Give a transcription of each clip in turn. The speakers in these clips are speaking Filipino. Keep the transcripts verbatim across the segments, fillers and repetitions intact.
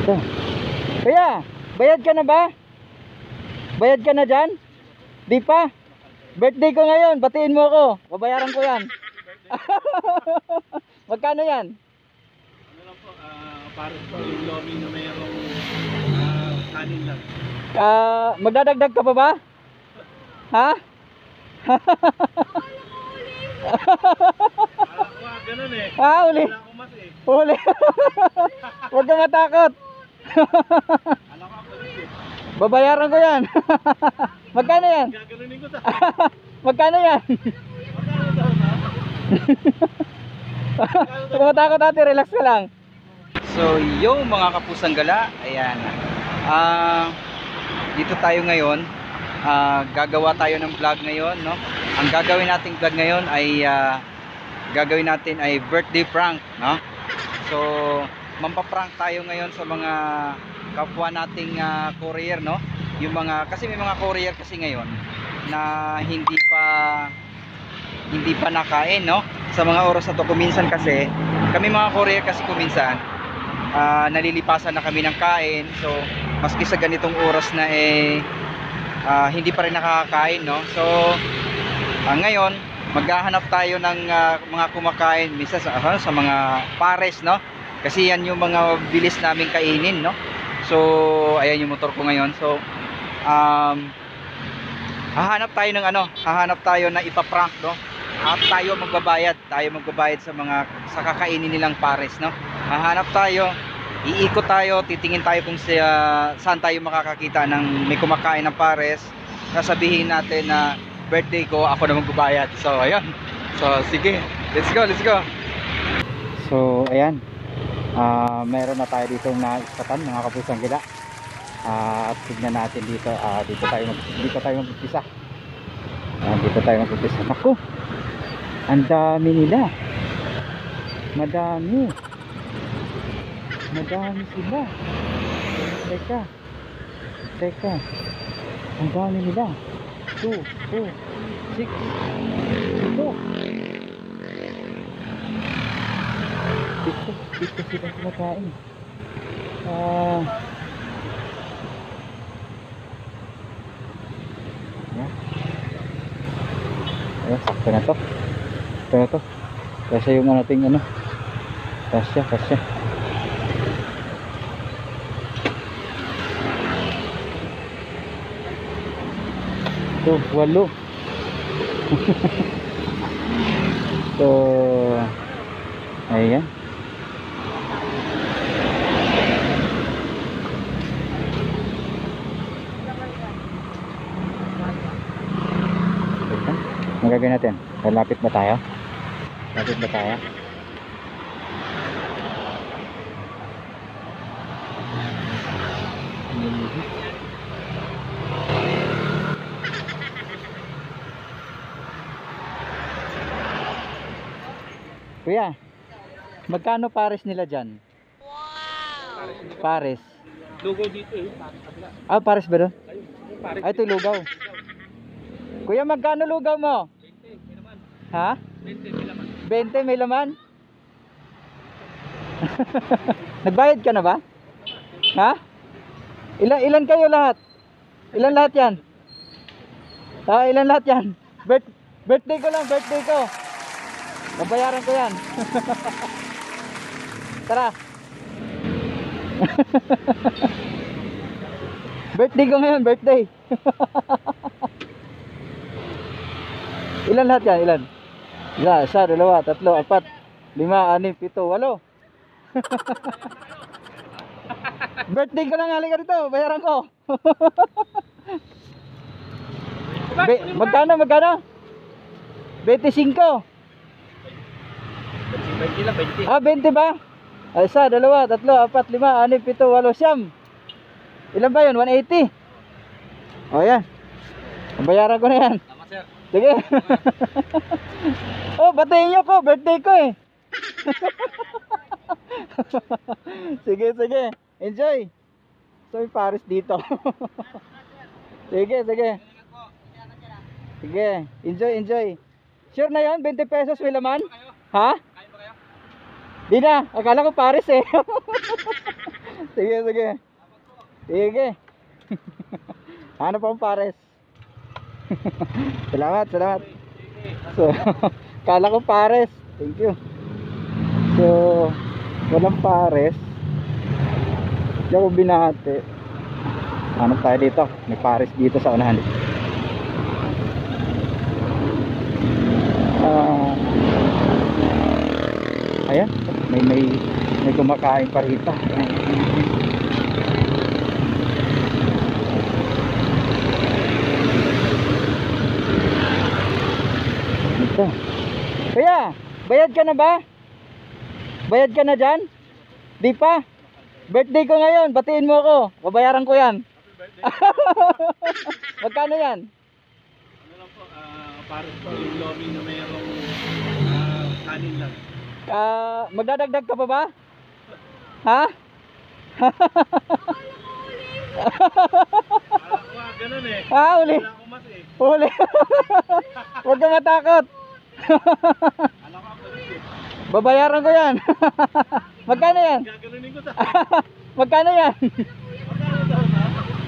Ito. Kuya, bayad ka na ba? Bayad ka na dyan? Di pa? Birthday ko ngayon, batiin mo ako. Babayaran ko yan. Magkano yan? Ano lang po, uh, para po yung lomi na mayroong uh, kanin lang. Ah, magdadagdag ka pa ba? Ha? Akala ko nga ganun eh. Ha, uli. Wala akong mas eh. Uli. Huwag ka matakot. Alam ko ako eh. Babayaran ko yan. Magkano yan? Gaganunin ko sa. Magkano yan? Magkano daw na? Huwag ka matakot ate, relax ka lang. So, yo mga kapusang gala, ayan. Ah, dito tayo ngayon. Ah, gagawa tayo ng vlog ngayon, no? Ang gagawin nating vlog ngayon ay ah, gagawin natin ay birthday prank, no? So, mampaprank tayo ngayon sa mga kapwa nating uh, courier, no? Yung mga, kasi may mga courier kasi ngayon na hindi pa hindi pa nakain, no? Sa mga oras na to, kuminsan kasi kami mga courier kasi kuminsan uh, nalilipasan na kami ng kain. So, maski sa ganitong oras na eh uh, hindi pa rin nakakakain, no? So, uh, ngayon maghahanap tayo ng uh, mga kumakain minsan sa, uh, sa mga pares, no? Kasi yan yung mga bilis namin kainin, no? So, ayan yung motor ko ngayon. So, um, hahanap tayo ng ano, hahanap tayo na ipaprank, no? At tayo magbabayad, tayo magbabayad sa mga sa kakainin nilang pares, no? Hahanap tayo, iikot tayo, titingin tayo kung sa, saan tayo makakakita ng may kumakain ng pares. Sasabihin natin na birthday ko, ako na magbabayad. So, ayan. So, sige. Let's go, let's go. So, ayan. Uh, meron na tayo dito na iskatan, mga kapusang gila. Uh, at tignan natin dito, uh, dito tayo mag dito tayo mag-umpisa. Uh, dito tayo mag-umpisa. Naku, ang dami nila. Madami. Madami sila. Teka. Teka. Ang dami nila. two, two, six. Ito. Dito, dito sila kumakain. Ah. Uh, Ayan, sakto na to. Sakto na to. Kasi yung ating ano. Kasya, kasya. Ito, walo. So, ayan. Ang gagawin natin? Lapit ba tayo? Lapit ba tayo? Kuya, magkano pares nila dyan? Wow! Pares. Lugaw dito eh. Ah, pares ba doon? Pares. Ay, ito lugaw. Kuya, magkano lugaw mo? twenty, may laman. Ha? twenty, may laman. twenty, may laman? Nagbayad ka na ba? Ha? Ilan, ilan kayo lahat? Ilan lahat yan? Ah, ilan lahat yan? Birth, birthday ko lang, birthday ko. Babayaran ko yan. Tara. Birthday ko ngayon, birthday. Ilan lahat yan? Ilan? Ilan? Isa, dalawa, tatlo, apat, lima, anim, pito, walo. Birthday ko lang, halika dito, bayaran ko. Be, magkano, magkano? twenty-five. twenty lang, twenty. Ah, twenty ba? Ay, isa, dalawa, tatlo, apat, lima, anim, pito, walo, siyam. Ilan ba yun? one eighty. O, yan. Bayaran ko na yan. Tama, sir. Sige. Oh, batiin nyo ko. Birthday ko eh. Sige, sige. Enjoy. So, may pares dito. Sige, sige. Sige. Enjoy, enjoy. Sure na yan? twenty pesos may laman? Ha? Kain ba kayo? Di na. Akala ko pares eh. Sige, sige. Sige. Ano pang pares? Salamat, salamat. So, kala ko pares. Thank you. So, walang pares. Hindi ako binahati. Ano tayo dito? May pares dito sa unahan. Ah, ayan, may may may kumakain pa rito. Ito. Kuya, bayad ka na ba? Bayad ka na dyan? Di pa? Birthday ko ngayon, batiin mo ako. Babayaran ko yan. Magkano yan? Ano lang po, ah, pares po yung lomi na mayroong ah, kanin lang. Ah, magdadagdag ka pa ba? Ha? Akala ko nga ganun eh. Ha, uli. Wala akong mas eh. Uli. Huwag kang matakot. Alam ko ako eh. Babayaran ko yan. Magkano yan? Gaganunin ko sa. Magkano yan? Magkano daw na?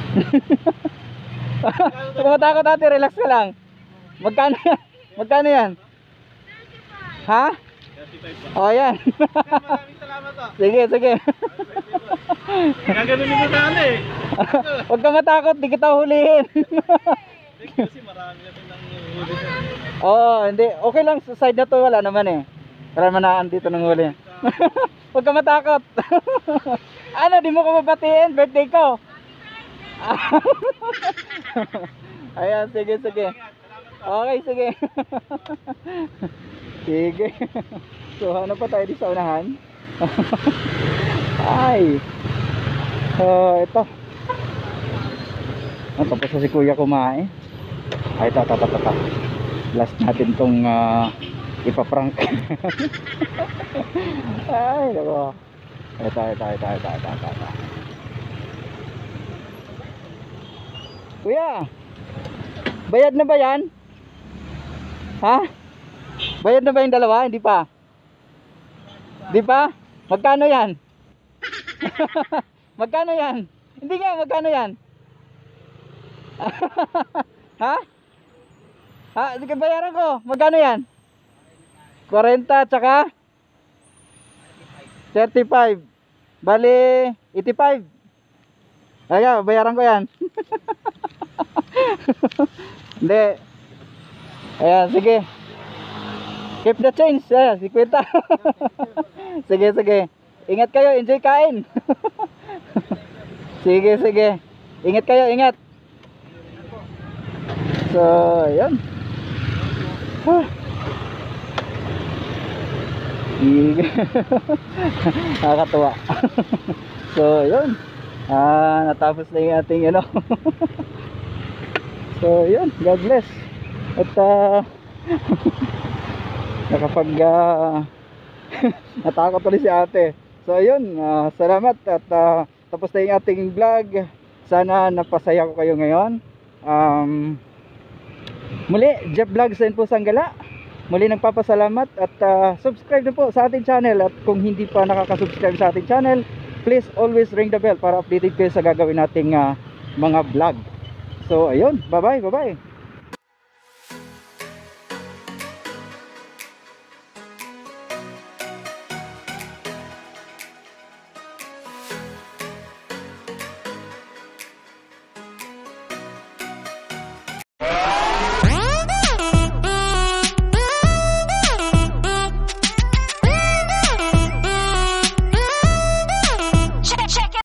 Huwag kang matakot ate, relax ka lang. Magkano yan? Magkano yan? Ha? thirty-five ba? O yan. Maraming salamat ah. Sige, sige. Gaganunin ko sana eh. Huwag kang matakot, di kita hulihin. Kasi marami na rin ng huli sa. Oo, hindi. Okay lang sa side na to, wala naman eh. Wala naman na dito ng huli. Huwag kang matakot. Ano, di mo ko mabatiin? Birthday ko. Ayan, sige, sige. Okay, sige. Sige. So, ano pa tayo di sa unahan? Ay. So, ito. Ah, tapos na si kuya kumain. Ay, ito, ito, ito, ito. Last natin tong uh, ipaprank. Ay, nako. Ito, ito, ito, ito, ito, ito, ito. Kuya, bayad na ba yan? Ha? Bayad na ba yung dalawa? Hindi pa? Hindi pa? Magkano yan? Magkano yan? Hindi nga, magkano yan? Ha? Ha? Sige, bayaran ko. Magkano yan? forty tsaka thirty-five. Bali, eighty-five. Ayan, bayaran ko yan. Hindi. Ayan, sige. Keep the change. Ayan, si Kwenta. Sige, sige. Ingat kayo, enjoy kain. Sige, sige. Ingat kayo, ingat. So, ayan. Huh. Sige. Nakakatuwa. So, yun. Ah, natapos na yung ating ano. So, yun. God bless. At uh, nakapag uh, natakot ulit si ate. So, yun. Uh, salamat. At uh, tapos na yung ating vlog. Sana napasaya ko kayo ngayon. Um, muli, Jeff Vlogs and po Sanggala. Muli nagpapasalamat at uh, subscribe na po sa ating channel. At kung hindi pa nakaka-subscribe sa ating channel, please always ring the bell para updated kayo sa gagawin nating uh, mga vlog. So ayun, bye bye, bye bye.